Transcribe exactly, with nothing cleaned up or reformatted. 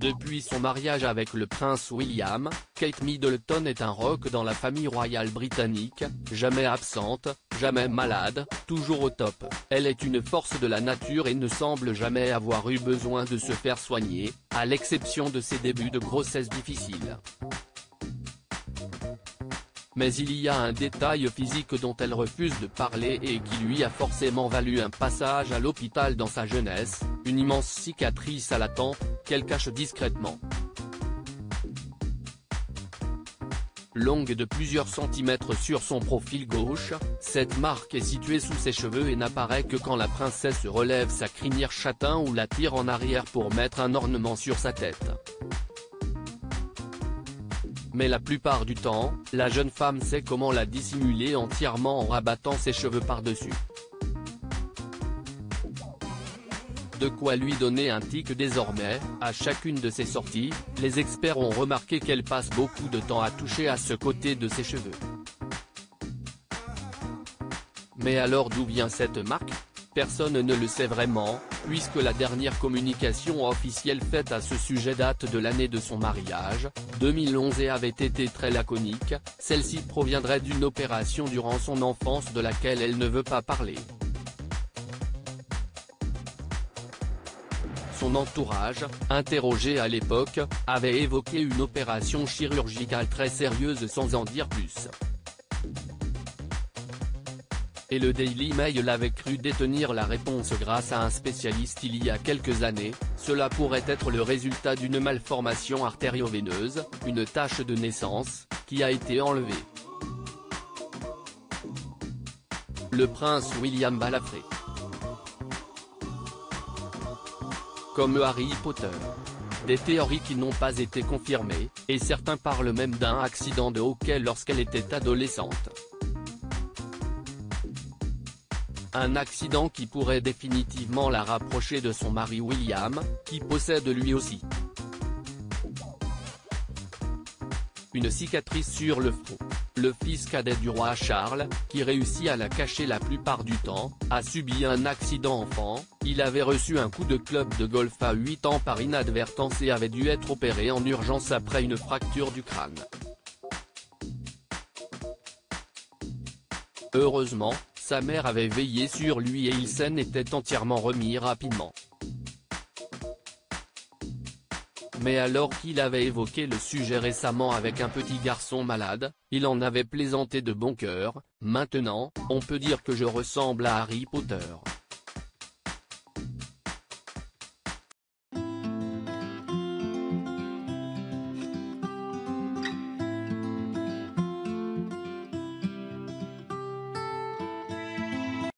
Depuis son mariage avec le prince William, Kate Middleton est un roc dans la famille royale britannique, jamais absente, jamais malade, toujours au top. Elle est une force de la nature et ne semble jamais avoir eu besoin de se faire soigner, à l'exception de ses débuts de grossesse difficiles. Mais il y a un détail physique dont elle refuse de parler et qui lui a forcément valu un passage à l'hôpital dans sa jeunesse, une immense cicatrice à la tempe, qu'elle cache discrètement. Longue de plusieurs centimètres sur son profil gauche, cette marque est située sous ses cheveux et n'apparaît que quand la princesse relève sa crinière châtain ou la tire en arrière pour mettre un ornement sur sa tête. Mais la plupart du temps, la jeune femme sait comment la dissimuler entièrement en rabattant ses cheveux par-dessus. De quoi lui donner un tic désormais. À chacune de ses sorties, les experts ont remarqué qu'elle passe beaucoup de temps à toucher à ce côté de ses cheveux. Mais alors d'où vient cette marque ? Personne ne le sait vraiment, puisque la dernière communication officielle faite à ce sujet date de l'année de son mariage, deux mille onze, et avait été très laconique. Celle-ci proviendrait d'une opération durant son enfance de laquelle elle ne veut pas parler. Son entourage, interrogé à l'époque, avait évoqué une opération chirurgicale très sérieuse sans en dire plus. Et le Daily Mail avait cru détenir la réponse grâce à un spécialiste il y a quelques années. Cela pourrait être le résultat d'une malformation artério-veineuse, une tache de naissance, qui a été enlevée. Le prince William balafré. Comme Harry Potter. Des théories qui n'ont pas été confirmées, et certains parlent même d'un accident de hockey lorsqu'elle était adolescente. Un accident qui pourrait définitivement la rapprocher de son mari William, qui possède lui aussi une cicatrice sur le front. Le fils cadet du roi Charles, qui réussit à la cacher la plupart du temps, a subi un accident enfant. Il avait reçu un coup de club de golf à huit ans par inadvertance et avait dû être opéré en urgence après une fracture du crâne. Heureusement, sa mère avait veillé sur lui et il s'en était entièrement remis rapidement. Mais alors qu'il avait évoqué le sujet récemment avec un petit garçon malade, il en avait plaisanté de bon cœur. Maintenant, on peut dire que je ressemble à Harry Potter.